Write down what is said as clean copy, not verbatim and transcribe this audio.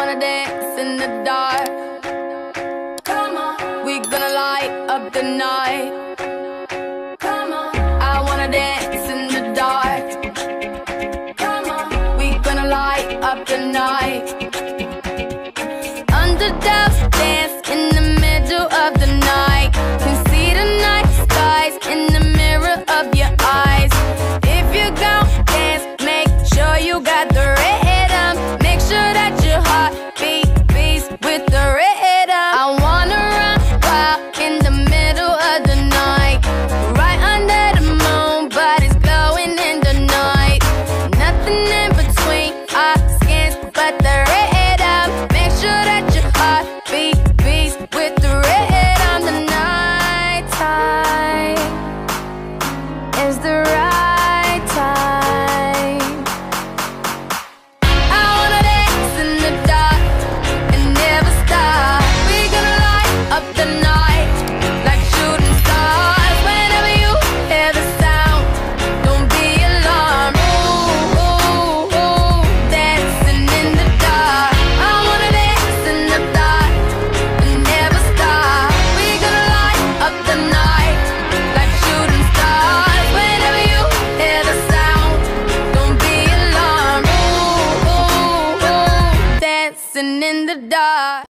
wanna dance in the dark. Come on, we gonna light up the night. Come on, I wanna dance in the dark. Come on, we gonna light up the night. Underdogs dance in the middle of the night. Can see the night skies in the mirror of your eyes. If you gon' dance, make sure you got the rhythm. Make sure that your heart beats with the rhythm. I wanna run wild in the middle of the night, right under the moon, but it's glowing in the night. Nothing in between our skins but the rhythm. Make sure that your heart beats with the rhythm. The night time is the right time. I wanna dance in the dark and never stop. We gonna light up the night like shooting stars. Whenever you hear the sound, don't be alarmed. Ooh, ooh, ooh, dancing in the dark. I wanna dance in the dark and never stop. We gonna light up the night like shooting stars. Whenever you hear the sound, don't be alarmed. Ooh, ooh, ooh, dancing in the dark.